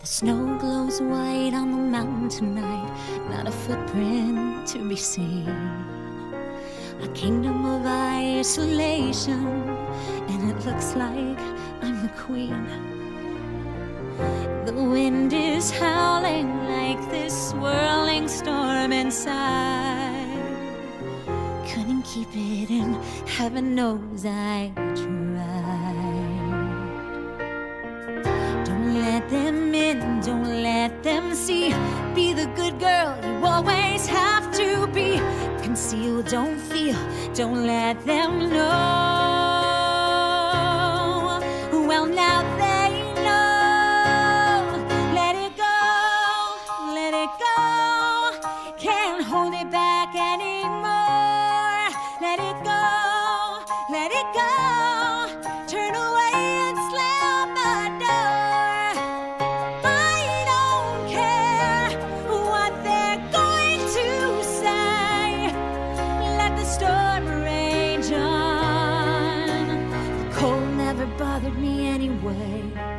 The snow glows white on the mountain tonight, not a footprint to be seen. A kingdom of isolation, and it looks like I'm the queen. The wind is howling like this swirling storm inside. Couldn't keep it in, heaven knows I tried. Don't let them in, don't let them see. Be the good girl you always have to be. Conceal, don't feel, don't let them know. Well, now they know. Let it go, let it go. Can't hold it back anymore. Let it go, let it go. Turn away and slam the door. I don't care what they're going to say. Let the storm rage on. The cold never bothered me anyway.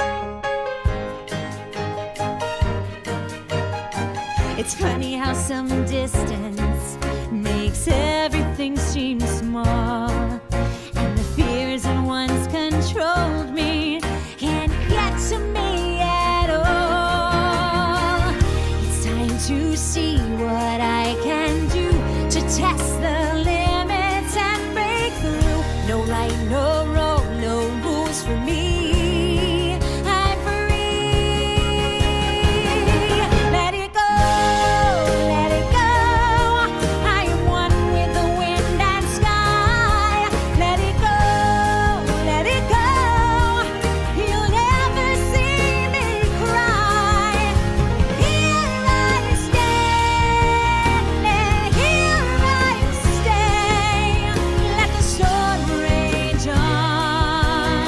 It's funny how some distance makes everything seem small. And the fears that once controlled me can't get to me at all. It's time to see what I can do to test the limits and break through. No right, no wrong, no rules for me. I'm free. Let it go, let it go. I am one with the wind and sky. Let it go, let it go. You'll never see me cry. Here I stand, and here I stay. Let the storm rage on.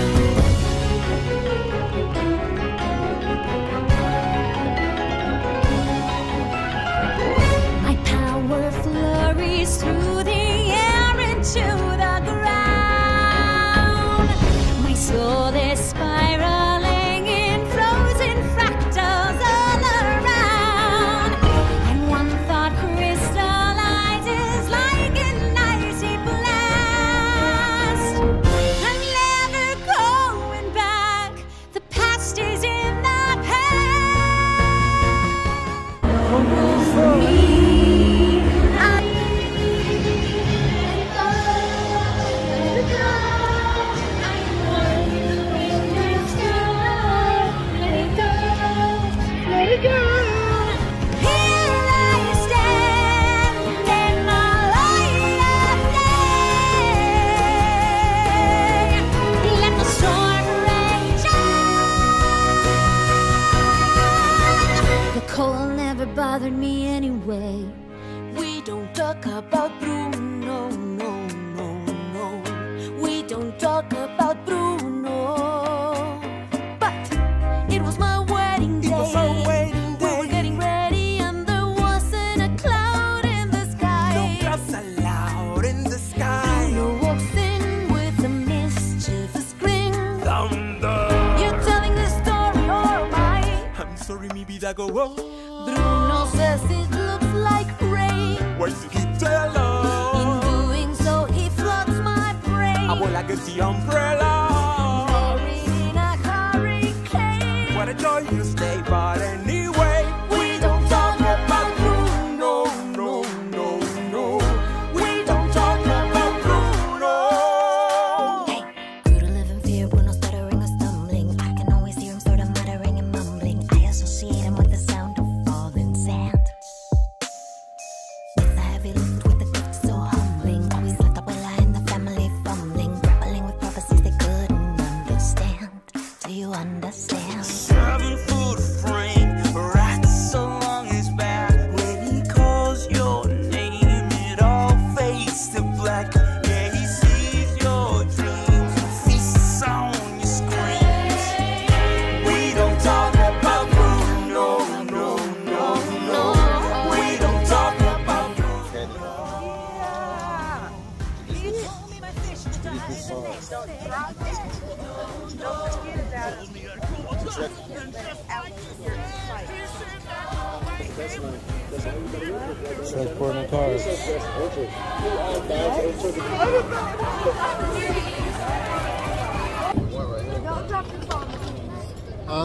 My power flurries through the air into the ground. My soul is spiraling in frozen fractals all around. And one thought crystallizes like an icy blast. I'm never going back. The past is in the past. For me, I let it go. I want you in the sky. Let it go, let it go. Here I stand in my light of day. Let the storm rage on. The cold never bothered me anyway. We don't talk about Bruno, no, no, no. We don't talk about Bruno. But it was my wedding day. It was our wedding We were day. getting ready and there wasn't a cloud in the No sky. clouds allowed in the sky. Bruno walks in with a mischievous grin. Thunder. You're telling this story or am I? I'm sorry, mi vida go on. Bruno says it looks like rain. Why is it keep telling? In doing so, he floods my brain. I will like the umbrella. Buried in a hurricane. What a joy you stay, but anyway, We don't talk about Bruno, no, no, no. We don't talk about Bruno. Hey, grew to live in fear, Bruno stuttering or stumbling. I can always hear him sort of muttering and mumbling. I associate him with the sound of falling sand. It's a heavy lift with a gift so humbling. Always left Abuela in the family fumbling, grappling with prophecies they Transporting cars. Huh?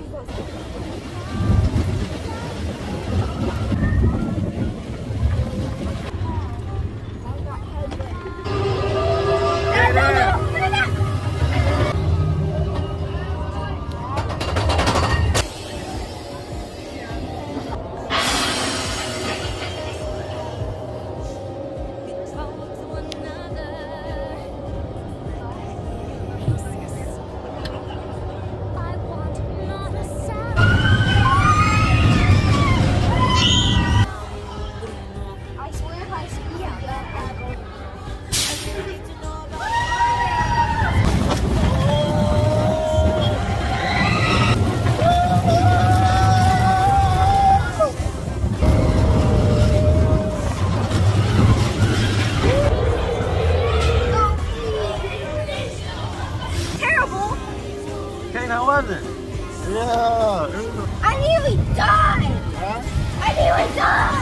How was it? Yeah. I nearly died. Huh? I nearly died.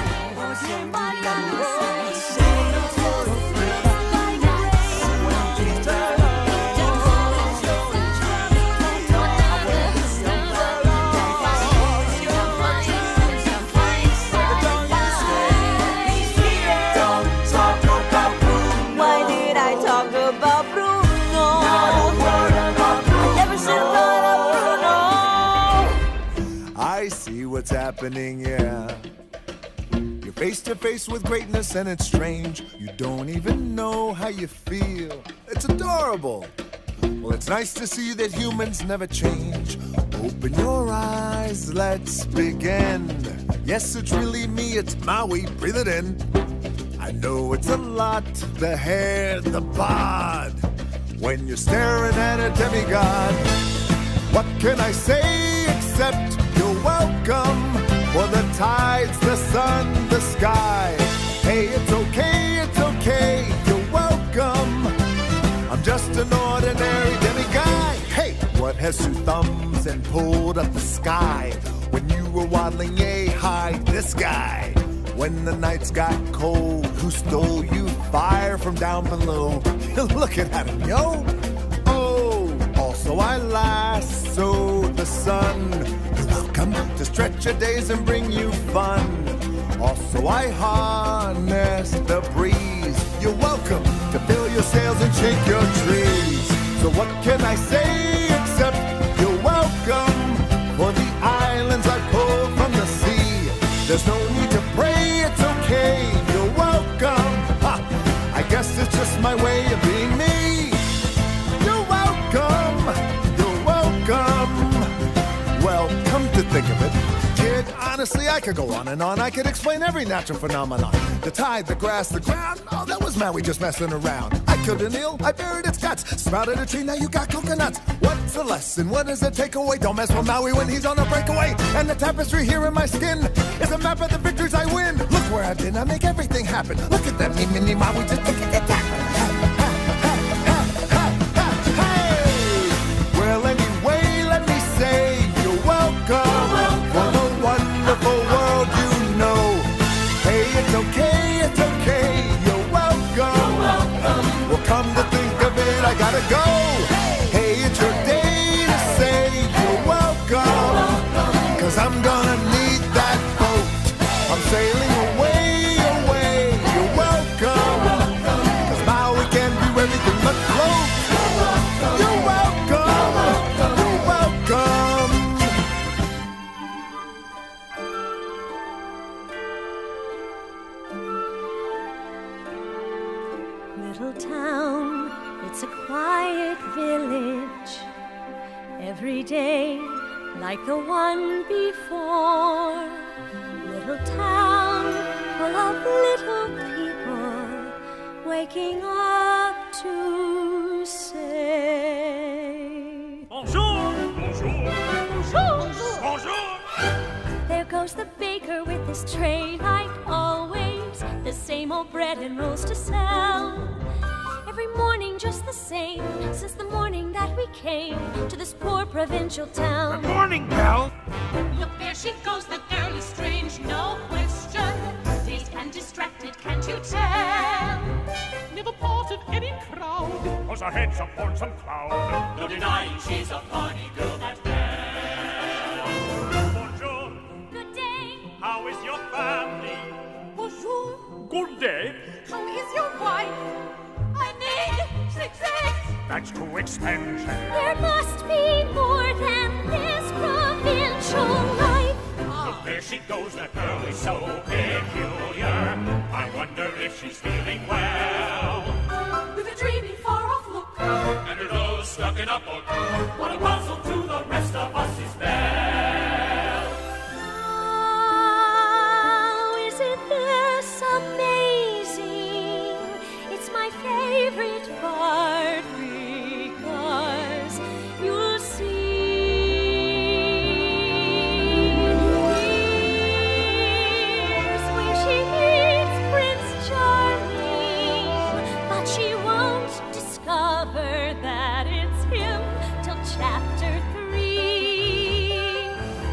Why did I talk about Bruno? Never should have thought of Bruno. I see what's happening, yeah. You're face to face with greatness and it's strange. You don't even know how you feel. It's adorable. Well, it's nice to see that humans never change. Open your eyes, let's begin. Yes, it's really me, it's Maui, breathe it in. I know it's a lot, the hair, the bod. When you're staring at a demigod, what can I say except you're welcome? For the tides, the sun, the sky. Hey, it's okay, you're welcome. I'm just an ordinary demiguy. Hey, what has two thumbs and pulled up the sky? When you were waddling yay high, this guy. When the nights got cold, who stole you fire from down below? You're looking at him, yo. Oh, also I lasso the sun. You're welcome to stretch your days and bring you fun. Also I harness the breeze. You're welcome to fill your sails and shake your trees. So what can I say except you're welcome for the islands I pulled from the sea. There's no need to pray, it's okay, you're welcome. Ha, I guess it's just my way of being me. You're welcome, you're welcome. Well, come to think of it, kid, honestly, I could go on and on. I could explain every natural phenomenon. The tide, the grass, the ground. Oh, that was Maui just messing around. I killed an eel, I buried its guts. Sprouted a tree, now you got coconuts. What's the lesson? What is the takeaway? Don't mess with Maui when he's on a breakaway. And the tapestry here in my skin is a map of the victories I win. Look where I've been, I make everything happen. Look at them, me, mini Maui, just look at the tap. Well, anyway, let me say you're welcome. For the wonderful world you know. Hey, it's okay, you're welcome. Well, come to think of it, I gotta go. Hey, it's your day to say you're welcome. Cause I'm gonna need that boat. I'm sailing away, you're welcome. Cause Maui can do everything but float. You're welcome, you're welcome. Little town, it's a quiet village. Every day, like the one before. Little town, full of little people, waking up to say Bonjour! Bonjour! bonjour. Bonjour! There goes the baker with his tray, like always. The same old bread and rolls to sell. Every morning, just the same since the morning that we came to this poor provincial town. Good morning, pal. Look, there she goes, the girl is strange, no question. Dazed and distracted, can't you tell? Never part of any crowd, Cause her head's upon some cloud. no denying she's a funny girl, that Belle. Bonjour. Good day. How is your family? Bonjour, Good day. how is your wife? I need 6 eggs. That's too expensive. There must be more than this provincial life. Look, there she goes, that girl is so peculiar. I wonder if she's feeling well. With a dreamy, far-off look, And her nose stuck in a book. what a puzzle to the rest of us is Belle. Oh, isn't this amazing? It's my favorite part because you'll see. Here's where she meets Prince Charming, but she won't discover that it's him till chapter 3.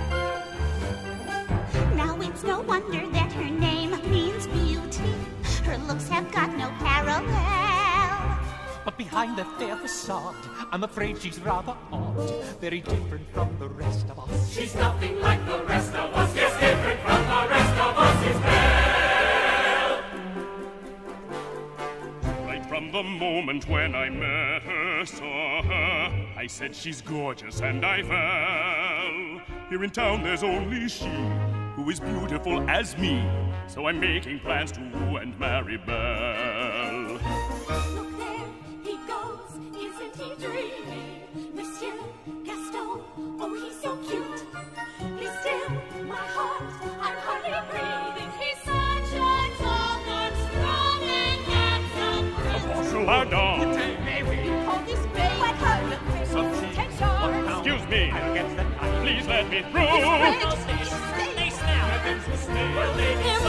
Now it's no wonder that her name means beauty. Her looks have got no parallel. But behind that fair facade, I'm afraid she's rather odd, very different from the rest of us. She's nothing like the rest of us, yes, different from the rest of us is Belle. Right from the moment when I met her, saw her, I said she's gorgeous and I fell. Here in town there's only she who is beautiful as me. So I'm making plans to woo and marry Belle. Look there, he goes, isn't he dreamy? Monsieur Gaston, oh he's so cute. He's still my heart, I'm hardly breathing. He's such a tall, good, strong, and handsome prince. Bonjour, pardon. Hold this baby. What hurry? Take charge. Excuse me. Please let me through. Stay now. There